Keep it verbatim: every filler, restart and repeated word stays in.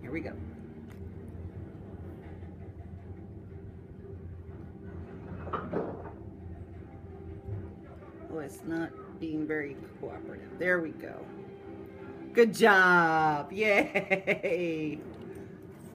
Here we go. Oh, it's not being very cooperative. There we go. Good job. Yay.